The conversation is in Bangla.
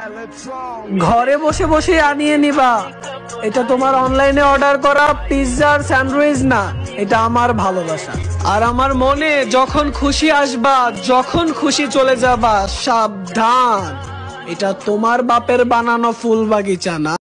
ঘরে বসে বসে আনিয়ে নিবা। এটা তোমার অনলাইনে অর্ডার করা পিৎজার স্যান্ডউইচ না, এটা আমার ভালোবাসা। আর আমার মনে যখন খুশি আসবা, যখন খুশি চলে যাবা, সাবধান, এটা তোমার বাপের বানানো ফুল বাগিচা না।